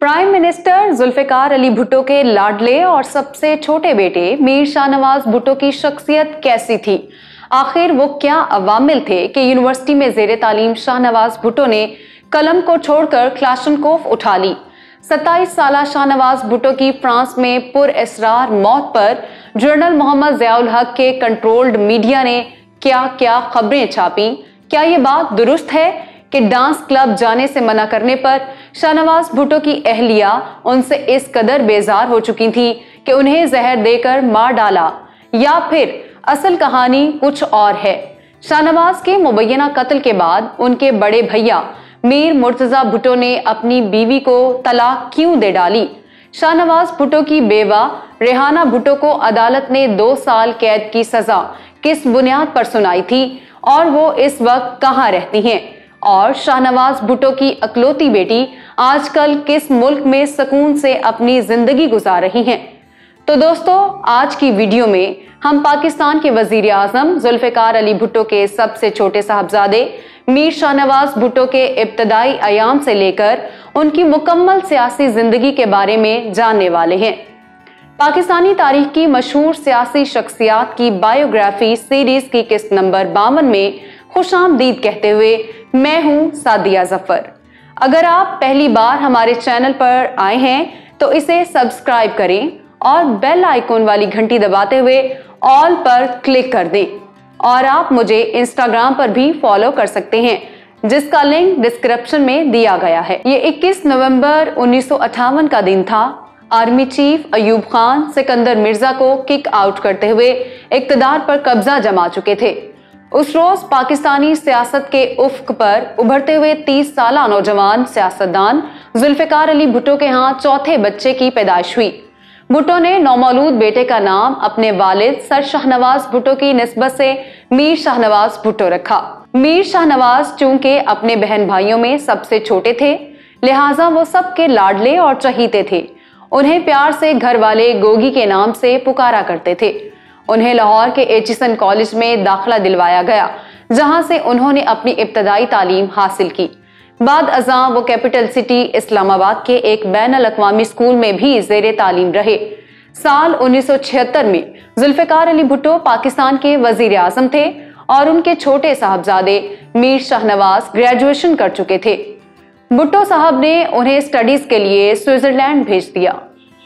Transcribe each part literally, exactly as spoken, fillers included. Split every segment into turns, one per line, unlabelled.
Prime minister Zulfikar Ali Bhutto के लाडले और सबसे छोटे बेटे मीर शाहनवाज भुट्टो की शख्सियत कैसी थी? आखिर वो क्या अवामिल थे कि यूनिवर्सिटी में जेर तालीम शाहनवाज भुट्टो ने कलम को छोड़कर क्लाशनकोफ उठा ली? सत्ताईस साल शाहनवाज भुट्टो की फ्रांस में पुरअसरार मौत पर जर्नल मोहम्मद ज़ियाउल हक के कंट्रोल्ड मीडिया ने क्या क्या खबरें छापी? क्या ये बात दुरुस्त है कि डांस क्लब जाने से मना करने पर शाहनवाज भुट्टो की अहलिया उनसे इस कदर बेजार हो चुकी थी कि उन्हें जहर देकर मार डाला? या फिर असल कहानी कुछ और है? शाहनवाज के मुबैना कत्ल के बाद उनके बड़े भैया मीर मुर्तजा भुट्टो ने अपनी बीवी को तलाक क्यों दे डाली? शाहनवाज भुट्टो की बेवा रेहाना भुट्टो को अदालत ने दो साल कैद की सजा किस बुनियाद पर सुनाई थी और वो इस वक्त कहां रहती हैं? और शाहनवाज भुट्टो की अकलौती बेटी आजकल किस मुल्क में सुकून से अपनी जिंदगी गुजार रही हैं? तो दोस्तों, आज की वीडियो में हम पाकिस्तान के वजीर आजम जुल्फिकार अली भुट्टो के सबसे छोटे साहबजादे मीर शाहनवाज भुट्टो के इब्तदाई अयाम से लेकर उनकी मुकम्मल सियासी जिंदगी के बारे में जानने वाले हैं। पाकिस्तानी तारीख की मशहूर सियासी शख्सियात की बायोग्राफी सीरीज की किस्त नंबर बावन में खुशामदीद कहते हुए मैं हूं सादिया जफर। अगर आप पहली बार हमारे चैनल पर आए हैं तो इसे सब्सक्राइब करें और बेल आइकॉन वाली घंटी दबाते हुए ऑल पर क्लिक कर दें। और आप मुझे इंस्टाग्राम पर भी फॉलो कर सकते हैं, जिसका लिंक डिस्क्रिप्शन में दिया गया है। ये इक्कीस नवंबर उन्नीस सौ अट्ठावन का दिन था। आर्मी चीफ अयूब खान सिकंदर मिर्जा को किक आउट करते हुए इक्तदार पर कब्जा जमा चुके थे। उस रोज पाकिस्तानी सियासत के उफ्क पर उभरते हुए तीस साल नौजवान सियासतदान जुल्फिकार अली भुट्टो के यहाँ चौथे बच्चे की पैदाइश हुई। भुट्टो ने नौमौलूद बेटे का नाम अपने वालिद सर शाहनवाज भुट्टो की निस्बत से मीर शाहनवाज भुट्टो रखा। मीर शाहनवाज चूंकि अपने बहन भाइयों में सबसे छोटे थे, लिहाजा वो सबके लाडले और चहीते थे। उन्हें प्यार से घर वाले गोगी के नाम से पुकारा करते थे। उन्हें लाहौर के एचिसन कॉलेज में दाखिला दिलवाया गया, जहां से उन्होंने अपनी इब्तदाई तालीम हासिल की। बाद अज़ां वो कैपिटल सिटी इस्लामाबाद के एक बैनुल अक़वामी स्कूल में भी ज़ेरे तालीम रहे। साल उन्नीस सौ छिहत्तर में जुल्फिकार अली भुट्टो पाकिस्तान के वजीर आज़म थे और उनके छोटे साहबजादे मीर शाहनवाज ग्रेजुएशन कर चुके थे। भुट्टो साहब ने उन्हें स्टडीज के लिए स्विट्जरलैंड भेज दिया।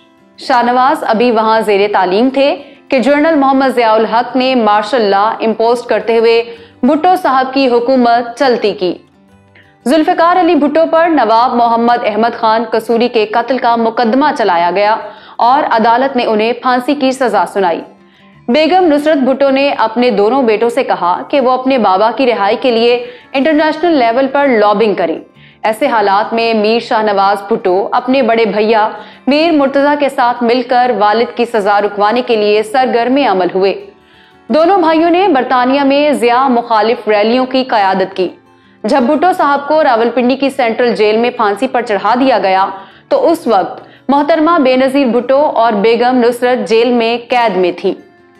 शाहनवाज अभी वहां ज़ेरे तालीम थे कि जनरल मोहम्मद ज़ियाउल हक ने मार्शल लॉ इम्पोज करते हुए भुट्टो साहब की हुकूमत चलती की। जुल्फिकार अली भुट्टो पर नवाब मोहम्मद अहमद खान कसूरी के कत्ल का मुकदमा चलाया गया और अदालत ने उन्हें फांसी की सजा सुनाई। बेगम नुसरत भुट्टो ने अपने दोनों बेटों से कहा कि वो अपने बाबा की रिहाई के लिए इंटरनेशनल लेवल पर लॉबिंग करें। ऐसे हालात में मीर शाहनवाज भुट्टो अपने बड़े भैया मीर मुर्तजा के साथ मिलकर वालिद की सजा रुकवाने के लिए सरगर्म अमल हुए। दोनों भाइयों ने बरतानिया में जिया मुखालिफ रैलियों की कयादत की। जब भुट्टो साहब को रावलपिंडी की सेंट्रल जेल में फांसी पर चढ़ा दिया गया तो उस वक्त मोहतरमा बेनजीर भुट्टो और बेगम नुसरत जेल में कैद में थी,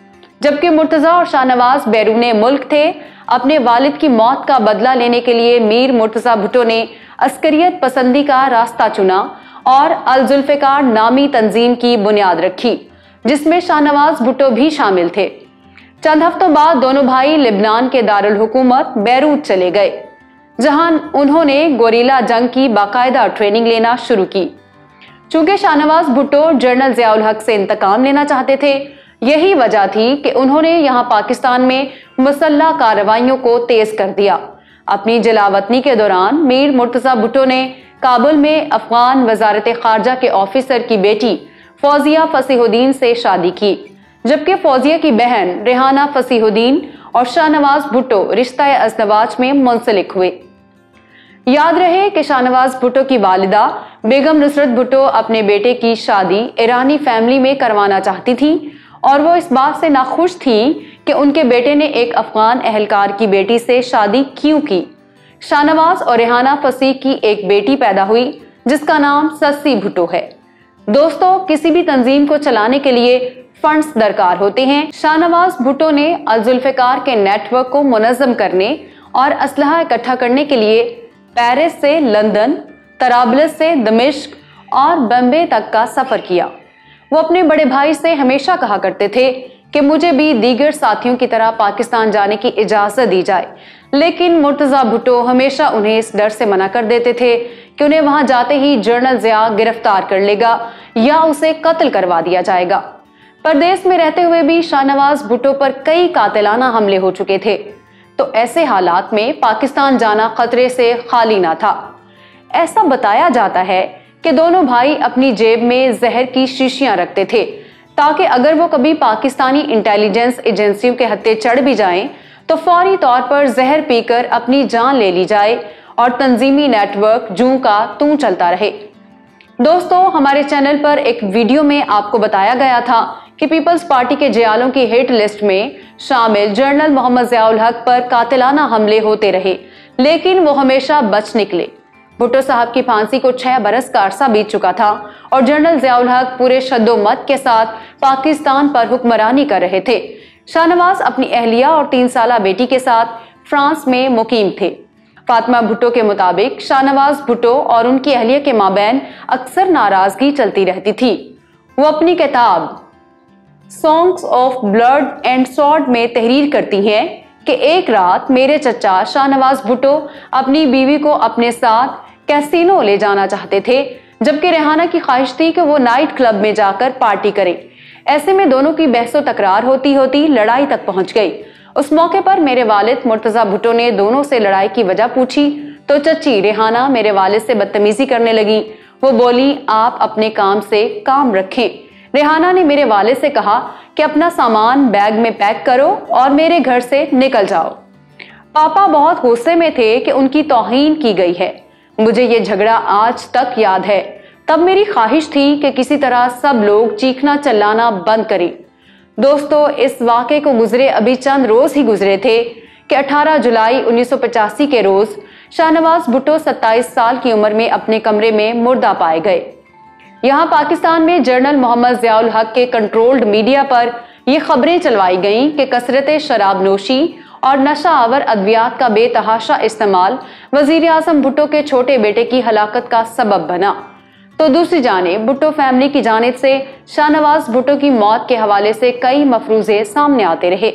जबकि मुर्तजा और शाहनवाज बैरूने मुल्क थे। अपने वालिद की मौत का बदला लेने के लिए मीर मुर्तजा भुट्टो ने अस्करियत पसंदी का रास्ता चुना और अल जुल्फिकार नामी तंजीम की बुनियाद रखी, जिसमें शाहनवाज भुट्टो भी शामिल थे। चंद हफ्तों बाद दोनों भाई लिबनान के दारुल हुकूमत बैरूत चले गए, जहां उन्होंने गोरिल्ला जंग की बाकायदा ट्रेनिंग लेना शुरू की। चूंकि शाहनवाज भुट्टो जनरल ज़ियाउल हक से इंतकाम लेना चाहते थे, यही वजह थी कि उन्होंने यहां पाकिस्तान में मुसल्लह कार्रवाइयों को तेज कर दिया। अपनी जलावतनी के दौरान मीर मुर्तजा भुट्टो ने काबुल में अफगान वजारत खारजा के ऑफिसर की बेटी फौजिया फसीहुद्दीन से शादी की, जबकि फौजिया की बहन रेहाना फसीहुद्दीन और शाहनवाज भुट्टो रिश्ता अज़दवाज में मुंसलिक हुए। याद रहे कि शाहनवाज भुट्टो की वालिदा बेगम नुसरत भुट्टो अपने बेटे की शादी ईरानी फैमिली में करवाना चाहती थी और वो इस बात से नाखुश थी कि उनके बेटे ने एक अफगान एहलकार की बेटी से शादी क्यों की। शाहनवाज और रेहाना फसीह की एक बेटी पैदा हुई जिसका नाम सस्सी भुट्टो है। दोस्तों, किसी भी तंजीम को चलाने के लिए फंड्स दरकार होते हैं। शाहनवाज भुट्टो ने अल जुल्फिकार के नेटवर्क को मुनज़्ज़म करने और असलहा इकट्ठा करने के लिए पेरिस से लंदन, तराबलस से दमिश्क और बम्बे तक का सफर किया। वो अपने बड़े भाई से हमेशा कहा करते थे कि मुझे भी दीगर साथियों की तरह पाकिस्तान जाने की इजाजत दी जाए, लेकिन मुर्तजा भुट्टो हमेशा उन्हें इस डर से मना कर देते थे कि उन्हें वहां जाते ही जनरल जिया गिरफ्तार कर लेगा या उसे कत्ल करवा दिया जाएगा। परदेश में रहते हुए भी शाहनवाज भुट्टो पर कई कातिलाना हमले हो चुके थे, तो ऐसे हालात में पाकिस्तान जाना खतरे से खाली ना था। ऐसा बताया जाता है कि दोनों भाई अपनी जेब में जहर की शीशियां रखते थे ताकि अगर वो कभी पाकिस्तानी इंटेलिजेंस एजेंसियों के हत्थे चढ़ भी जाएं तो फौरी तौर पर जहर पीकर अपनी जान ले ली जाए और तंजीमी नेटवर्क जूं का तूं चलता रहे। दोस्तों, हमारे चैनल पर एक वीडियो में आपको बताया गया था कि पीपल्स पार्टी के जियालों की हिट लिस्ट में शामिल जनरल मोहम्मद जियाउल हक पर कातिलाना हमले होते रहे, लेकिन वो हमेशा बच निकले। भुट्टो साहब की फांसी को छह बरस का अरसा बीत चुका था और जनरल जियाउल हक पूरे शद्दोमत के साथ पाकिस्तान पर हुक्मरानी कर रहे थे। शाहनवाज अपनी अहलिया और तीन साला बेटी के साथ फ्रांस में मुकीम थे। फातिमा भुट्टो के मुताबिक शाहनवाज भुट्टो और उनकी अहलिया के माबैन अक्सर नाराजगी चलती रहती थी। वो अपनी किताब songs of blood and sword में तहरीर करती हैं कि एक रात मेरे चचा शाहनवाज भुट्टो अपनी बीवी को अपने साथ कैसीनो ले जाना चाहते थे, जबकि रेहाना की ख्वाहिश थी कि वो नाइट क्लब में जाकर पार्टी करें। ऐसे में दोनों की बहसो तकरार होती होती लड़ाई तक पहुंच गई। उस मौके पर मेरे वालिद मुर्तजा भुट्टो ने दोनों से लड़ाई की वजह पूछी तो चची रेहाना मेरे वालिद से बदतमीजी करने लगी। वो बोली, आप अपने काम से काम रखें। रेहाना ने मेरे वालिद से कहा कि अपना सामान बैग में पैक करो और मेरे घर से निकल जाओ। पापा बहुत गुस्से में थे कि उनकी तौहीन की गई है। मुझे ये झगड़ा आज तक याद है। तब मेरी ख्वाहिश थी कि किसी तरह सब लोग चीखना चिल्लाना बंद करें। दोस्तों, इस वाक़े को गुजरे अभी चंद रोज ही गुजरे थे कि अठारह जुलाई उन्नीस सौ पचासी के रोज शाहनवाज भुट्टो सत्ताईस साल की उम्र में अपने कमरे में मुर्दा पाए गए। यहाँ पाकिस्तान में जनरल मोहम्मद जियाउल हक के कंट्रोल्ड मीडिया पर ये खबरें चलवाई गईं कि कसरत शराब नोशी और नशा आवर अद्वियात का बेतहाशा इस्तेमाल वजीर आजम भुट्टो के छोटे बेटे की हलाकत का सबब बना। तो दूसरी जानिब भुट्टो फैमिली की जानिब से शाहनवाज भुट्टो की मौत के हवाले से कई मफरूजे सामने आते रहे।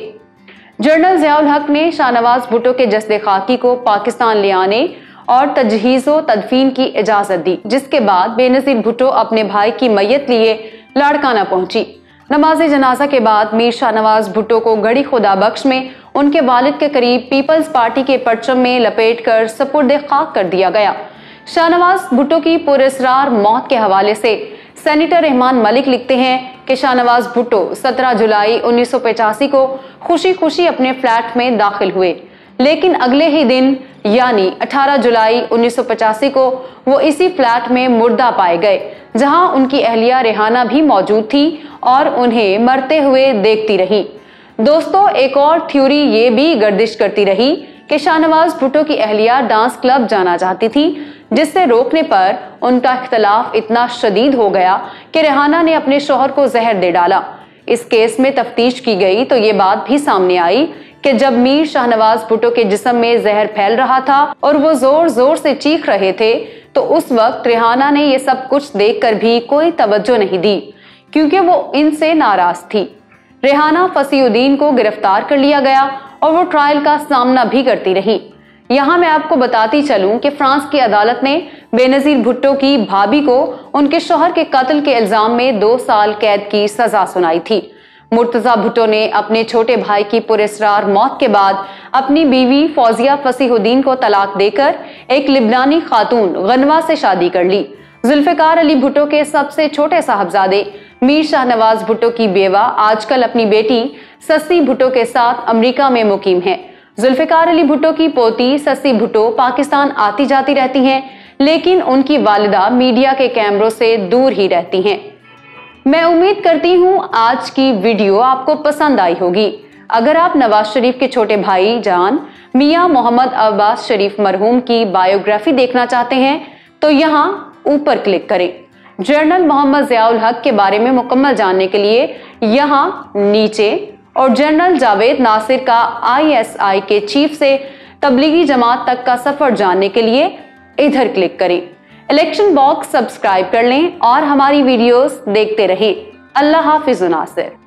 जनरल जियाउल हक ने शाहनवाज भुट्टो के जस्दे खाकी को पाकिस्तान ले आने और तजहीज़ो तदफीन की इजाजत दी, जिसके बाद बेनजीर भुट्टो अपने भाई की मैयत लिए लाड़काना पहुंची। नमाज जनाजा के बाद मीर शाहनवाज भुट्टो को गढ़ी खुदा बख्श में उनके वालिद के करीब पीपल्स पार्टी के परचम में लपेट कर सपुर्दे खाक कर दिया गया। शाहनवाज भुट्टो की पुरअसरार मौत के हवाले से सेनेटर रहमान मलिक लिखते हैं कि शाहनवाज भुट्टो सत्रह जुलाई उन्नीस सौ पचासी को खुशी खुशी अपने फ्लैट में दाखिल हुए, लेकिन अगले ही दिन यानी अठारह जुलाई उन्नीस सौ पचासी को वो इसी फ्लैट में मुर्दा पाए गए, जहां उनकी अहलिया रेहाना भी मौजूद थी और उन्हें मरते हुए देखती रही। दोस्तों, एक और थ्योरी ये भी गर्दिश करती रही कि शाहनवाज भुट्टो की अहलिया डांस क्लब जाना चाहती थी, जिससे रोकने पर उनका इख्तलाफ इतना शदीद हो गया कि रेहाना ने अपने शौहर को जहर दे डाला। इस केस में तफ्तीश की गई तो ये बात भी सामने आई कि जब मीर शाहनवाज भुट्टो के जिस्म में जहर फैल रहा था और वो जोर जोर से चीख रहे थे, तो उस वक्त रेहाना ने ये सब कुछ देखकर भी कोई तवज्जो नहीं दी, क्योंकि वो इनसे नाराज थी। रेहाना फसीउद्दीन को गिरफ्तार कर लिया गया और वो ट्रायल का सामना भी करती रही। यहाँ मैं आपको बताती चलूं कि फ्रांस की अदालत ने बेनजीर भुट्टो की भाभी को उनके शौहर के कत्ल के इल्जाम में दो साल कैद की सजा सुनाई थी। मुर्तजा भुट्टो ने अपने छोटे भाई की पुरअसरार मौत के बाद अपनी बीवी फौजिया फसीहुद्दीन को तलाक देकर एक लिबनानी खातून गनवा से शादी कर ली। जुल्फिकार अली भुट्टो के सबसे छोटे साहबजादे मीर शाहनवाज भुट्टो की बेवा आजकल अपनी बेटी सस्सी भुट्टो के साथ अमेरिका में मुकीम है। जुल्फिकार अली भुट्टो की पोती सस्सी भुट्टो पाकिस्तान आती जाती रहती हैं, लेकिन उनकी वालिदा मीडिया के कैमरों से दूर ही रहती हैं। मैं उम्मीद करती हूँ आज की वीडियो आपको पसंद आई होगी। अगर आप नवाज शरीफ के छोटे भाई जान मियां मोहम्मद अब्बास शरीफ मरहूम की बायोग्राफी देखना चाहते हैं तो यहाँ ऊपर क्लिक करें। जनरल मोहम्मद जियाउल हक के बारे में मुकम्मल जानने के लिए यहाँ नीचे, और जनरल जावेद नासिर का आई एस आई के चीफ से तबलीगी जमात तक का सफर जानने के लिए इधर क्लिक करें। इलेक्शन बॉक्स सब्सक्राइब कर लें और हमारी वीडियोस देखते रहें। अल्लाह हाफिज नासिर।